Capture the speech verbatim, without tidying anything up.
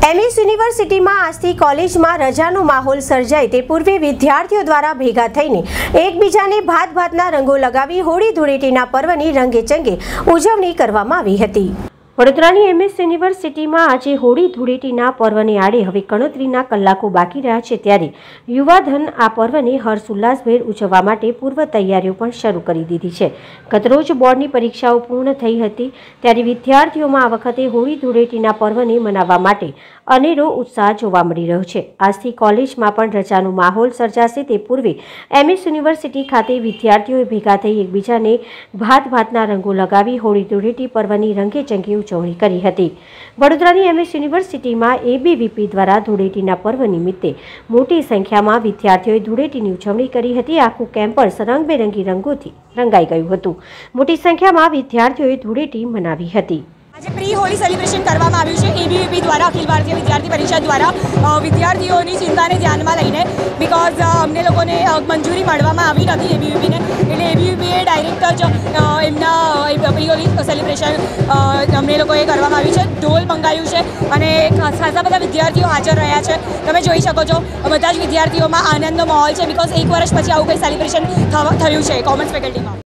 MS યુનિવર્સિટીમાં આજથી કોલેજમાં રજાનો માહોલ સર્જાય તે પૂર્વે વિદ્યાર્થીઓ દ્વારા ભેગા થઈને એકબીજાને ભાત ભાતના રંગો લગાવી હોળી ધૂળેટીના પર્વની રંગેચંગે ઉજવણી કરવામાં આવી હતી। વડોદરાની એમએસ યુનિવર્સિટીમાં આજે હોળી ધૂળેટીના પર્વને આડે હવે ગણતરીના કલાકો બાકી રહ્યા છે, ત્યારે યુવાધન આ પર્વને હર્ષોલ્લાસભેર ઉજવવા માટે પૂર્વ તૈયારીઓ પણ શરૂ કરી દીધી છે। ગતરોજ બોર્ડની પરીક્ષાઓ પૂર્ણ થઈ હતી, ત્યારે વિદ્યાર્થીઓમાં આ વખતે હોળી ધૂળેટીના પર્વને મનાવવા માટે અનેરો ઉત્સાહ જોવા મળી રહ્યો છે। આજથી કોલેજમાં પણ રજાનો માહોલ સર્જાશે તે પૂર્વે એમએસ યુનિવર્સિટી ખાતે વિદ્યાર્થીઓએ ભેગા થઈ એકબીજાને ભાત ભાતના રંગો લગાવી હોળી ધૂળેટી પર્વની રંગેચંગે ઉજવણી કરી હતી। વડોદરાની એમએસ યુનિવર્સિટીમાં એબીવીપી દ્વારા ધૂળેટીના પર્વ નિમિત્તે મોટી સંખ્યામાં વિદ્યાર્થીઓએ ધૂળેટીની ઉજવણી કરી હતી। આખું કેમ્પસ રંગબેરંગી રંગોથી રંગાઈ ગયું હતું। મોટી સંખ્યામાં વિદ્યાર્થીઓએ ધૂળેટી મનાવી હતી। આજે પ્રી હોળી સેલિબ્રેશન કરવામાં આવ્યું છે એબીવીપી દ્વારા, અખિલ ભારતીય વિદ્યાર્થી પરિષદ દ્વારા, વિદ્યાર્થીઓની ચિંતાને ધ્યાનમાં લઈને, બિકોઝ અમને લોકોને મંજૂરી મળવામાં આવી નથી એબીવીપીને, એટલે એબીવીપીએ ડાયરેક્ટ જ એમના પ્રી હોળી સેલિબ્રેશન અમને લોકોએ કરવામાં આવ્યું છે। ઢોલ મંગાવ્યું છે અને ખાસા બધા વિદ્યાર્થીઓ હાજર રહ્યા છે। તમે જોઈ શકો છો બધા જ વિદ્યાર્થીઓમાં આનંદનો માહોલ છે, બિકોઝ એક વર્ષ પછી આવું કંઈ સેલિબ્રેશન થયું છે કોમર્સ ફેકલ્ટીમાં।